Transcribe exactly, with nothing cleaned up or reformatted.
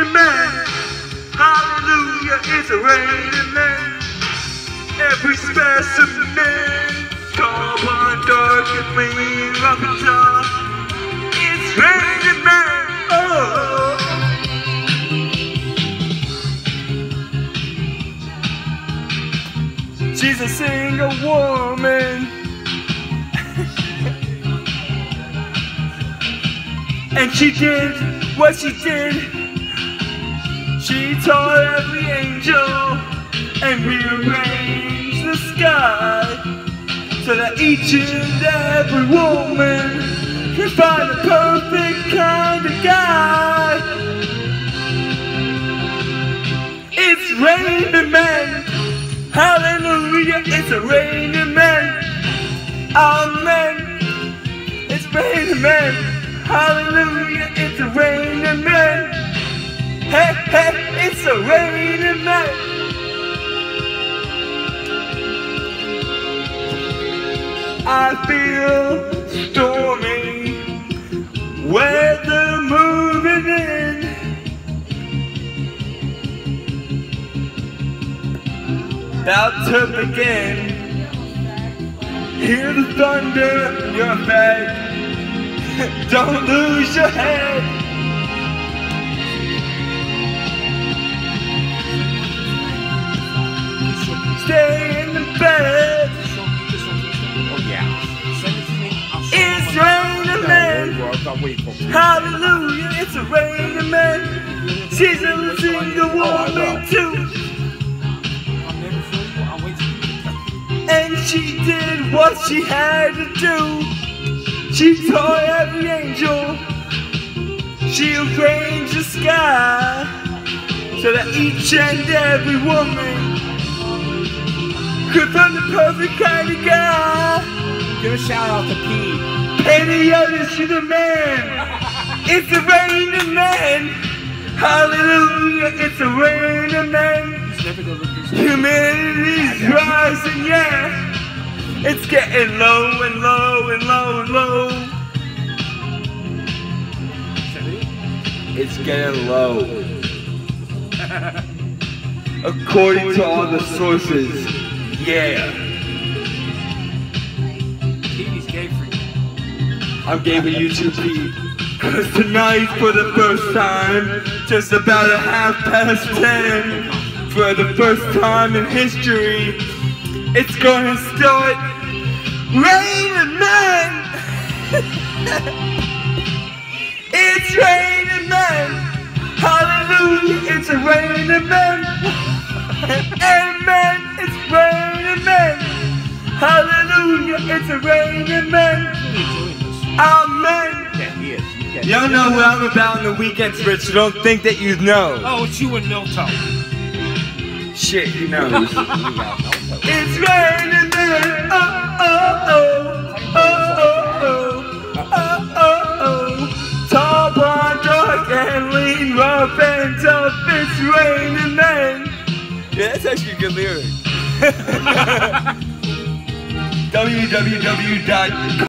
raining men. Hallelujah, it's a raining men. Every specimen, tall, blonde, dark, and clean, rock and tough. It's raining men. Oh. She's a single woman. And she did what she did. She taught every angel and rearranged the sky so that each and every woman can find the perfect kind of guy. It's raining men. Hallelujah, it's a raining men. Amen. It's raining men. Hallelujah, it's a raining man. Hey, hey, it's a raining man. I feel stormy, weather moving in. About to begin. Hear the thunder in your bed. Don't lose your head. Stay in the bed. Oh yeah. Send it to me. It's raining men. Hallelujah, it's a raining man. She's a single woman too. And she did what she had to do. She taught every angel. She arranged the sky so that each and every woman could find the perfect kind of guy. Give a shout out to P. Penny others to the man. It's a raining man. Hallelujah, it's a raining man. Humanity's rising, yeah. It's getting low and low and low and low. It's getting low. According to all the sources, yeah. He's gay for you. I'm gay for you too, Pete. Cause tonight, for the first time, just about a half past ten, for the first time in history, it's gonna start raining men. It's raining men. Hallelujah, it's a raining men. Amen, it's raining men. Hallelujah, it's a raining men. Amen. Y'all know what I'm about on the weekends, Rich. Don't think that you know. Oh, it's you and Milto. Shit, he knows. It's raining men. Oh, oh, oh. Oh, oh, oh. Oh, oh, oh. Tall, blonde, dark, and lean, rough and tough. It's raining men. Yeah, that's actually a good lyric. w w w dot